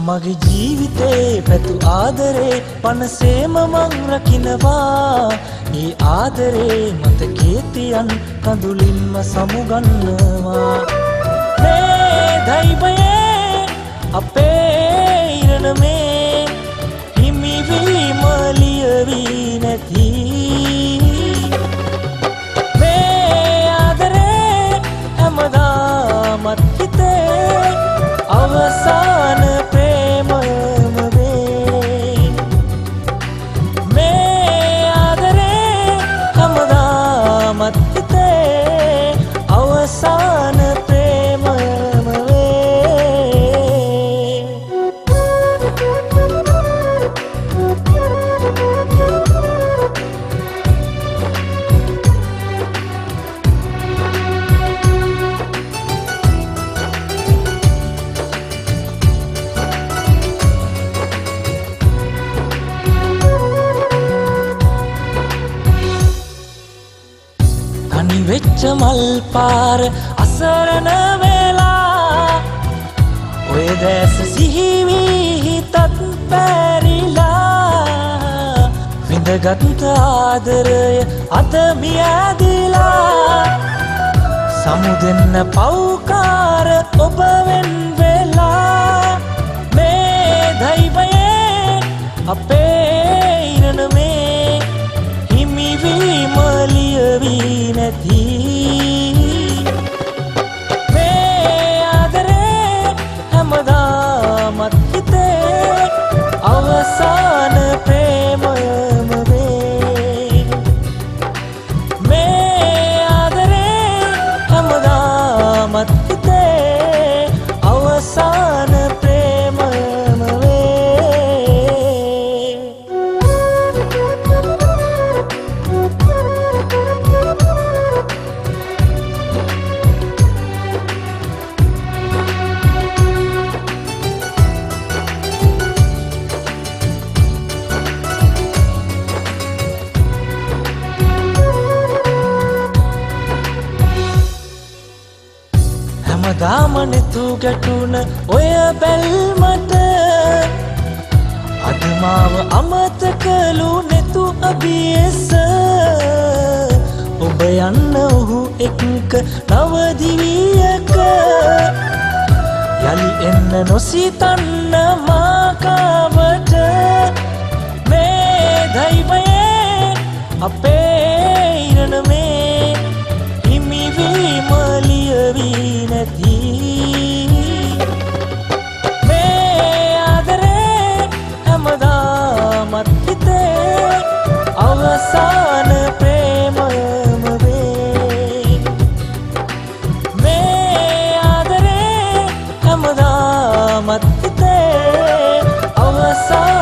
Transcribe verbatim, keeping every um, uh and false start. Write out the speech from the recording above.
මගේ ජීවිතේ පැතු ආදරේ පනසේම මං රකින්නවා. ඒ ආදරේ මතකේ තියන් කඳුලින්ම සමුගන්නවා. මේ දෛවයේ අපේ ඉරණමේ හිමිවීම ලියවී නැති. මේ ආදරේ හැමදාමත් හිතේ අවසාන ප්‍රේමම වේ. මේ ආදරේ හැමදාමත් හිතේ අවසාන ප්‍රේමම වෙච්ච මල් පාර අසරණ වෙලා ඔය දැස සිහිවී හිතත් පැරිලා විඳගත් ආදරය අත මියදිලා සමුදෙන්න පව්කාර ඔබ වෙන් වෙලා. මේ දෛවයේ අපේ ඉරණමේ හිමිවීම ලියවී නැති. මේ ආදරේ හැමදාමත් හිතේ අවසාන ප්‍රේමම වේ. මේ ආදරේ හැමදාමත් හිතේ අවසාන ප්‍රේමම දාමනෙතු ගැටුන ඔය බැල්මට අද මාව අමතකලු නෙතු අභියස. ඔබ යන්න ඔහු එක්ක නවදිවියක යලි එන්න නොසිතන්න මාකාවට. මේ දෛවයේ අපේ ඉරණමේ හිමිවීම ලියවී නැති. මේ ආදරේ හැමදාමත් හිතේ අවසාන ප්‍රේමම වේ. මේ ආදරේ හැමදාමත් හිතේ අවසාන